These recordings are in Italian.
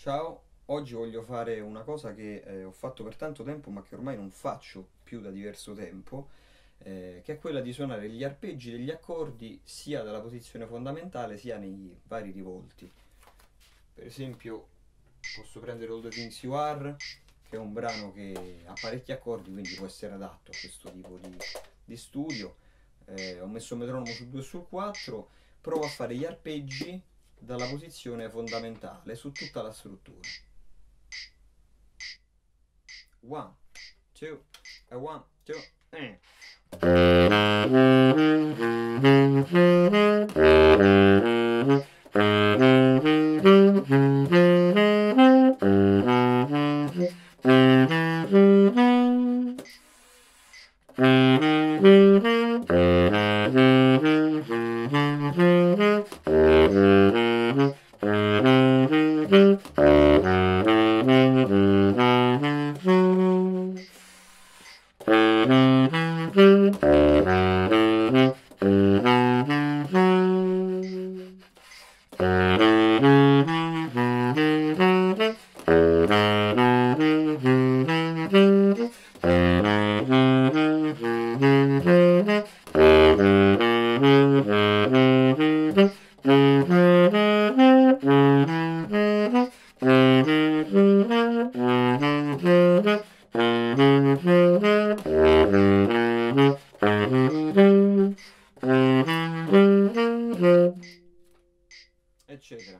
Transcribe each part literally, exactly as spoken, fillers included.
Ciao, oggi voglio fare una cosa che eh, ho fatto per tanto tempo ma che ormai non faccio più da diverso tempo, eh, che è quella di suonare gli arpeggi degli accordi sia dalla posizione fondamentale sia nei vari rivolti. Per esempio posso prendere All the Things You Are, che è un brano che ha parecchi accordi, quindi può essere adatto a questo tipo di, di studio. Eh, ho messo il metronomo sul due e sul quattro, provo a fare gli arpeggi dalla posizione fondamentale su tutta la struttura. One, two, a one, two, eh. Eccetera.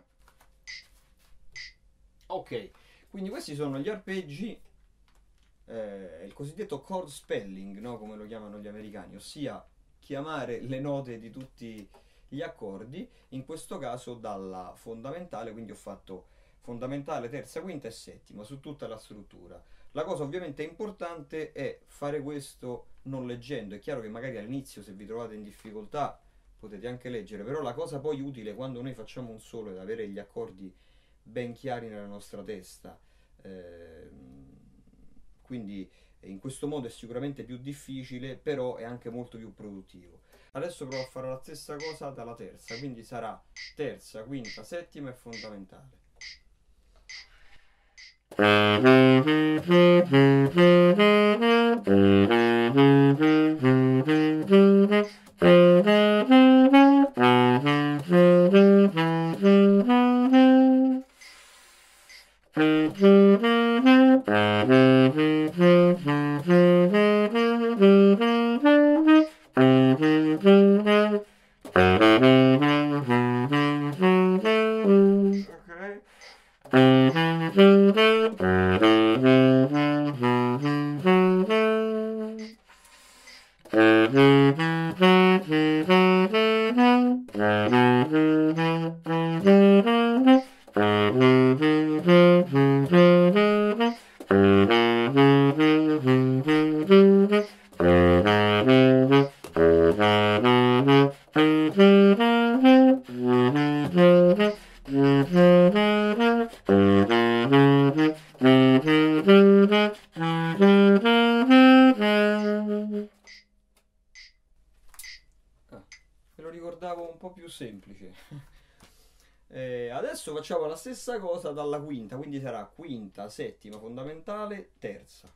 Ok, quindi questi sono gli arpeggi, eh, il cosiddetto chord spelling, no? Come lo chiamano gli americani, ossia chiamare le note di tutti gli accordi, in questo caso dalla fondamentale, quindi ho fatto fondamentale, terza, quinta e settima su tutta la struttura. La cosa ovviamente importante è fare questo non leggendo. È chiaro che magari all'inizio, se vi trovate in difficoltà, potete anche leggere, però la cosa poi utile quando noi facciamo un solo è avere gli accordi ben chiari nella nostra testa. Ehm, quindi in questo modo è sicuramente più difficile, però è anche molto più produttivo. Adesso provo a fare la stessa cosa dalla terza, quindi sarà terza, quinta, settima e fondamentale. Ah, me lo ricordavo un po' più semplice. Eh, adesso facciamo la stessa cosa dalla quinta, quindi sarà quinta, settima, fondamentale, terza.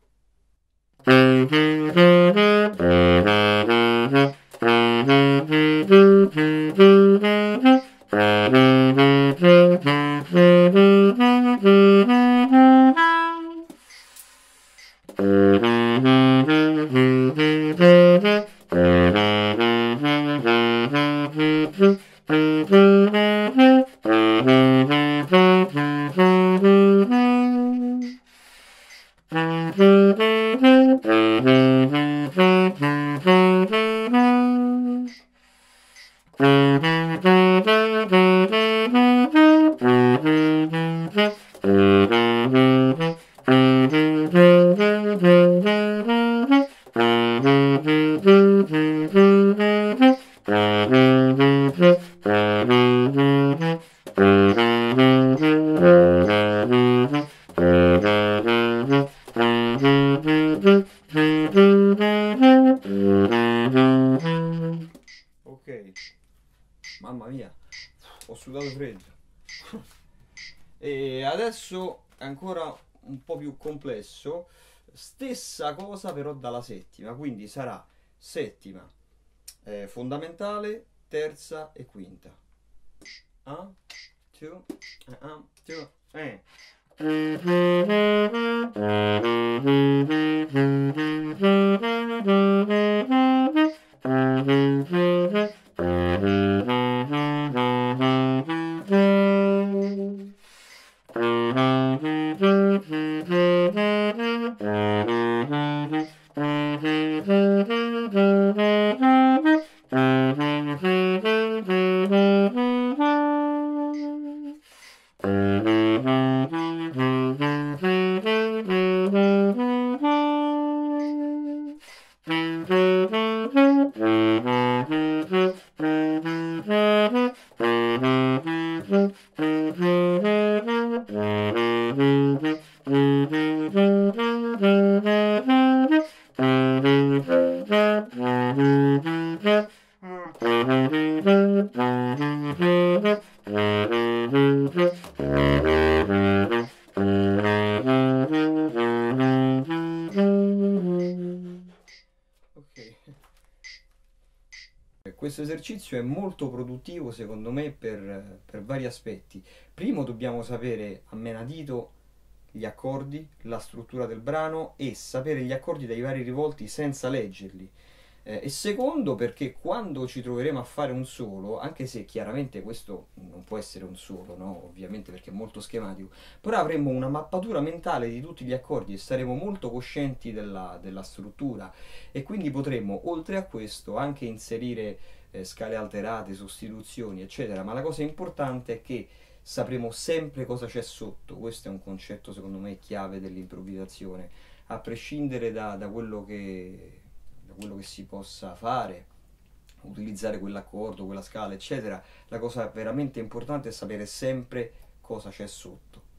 Ok, mamma mia, ho sudato freddo. E E adesso è ancora un po' più complesso, stessa cosa però dalla settima, quindi sarà settima, eh, fondamentale, terza e quinta. Un, two, un, two, eh. Ok. Questo esercizio è molto produttivo secondo me per, per vari aspetti. Primo dobbiamo sapere a menadito gli accordi, la struttura del brano e sapere gli accordi dai vari rivolti senza leggerli. Eh, e secondo perché quando ci troveremo a fare un solo, anche se chiaramente questo non può essere un solo, no? Ovviamente perché è molto schematico, però avremo una mappatura mentale di tutti gli accordi e saremo molto coscienti della, della struttura e quindi potremo oltre a questo anche inserire eh, scale alterate, sostituzioni eccetera, ma la cosa importante è che sapremo sempre cosa c'è sotto. Questo è un concetto secondo me chiave dell'improvvisazione, a prescindere da, da quello che da quello che si possa fare, utilizzare quell'accordo, quella scala eccetera. La cosa veramente importante è sapere sempre cosa c'è sotto.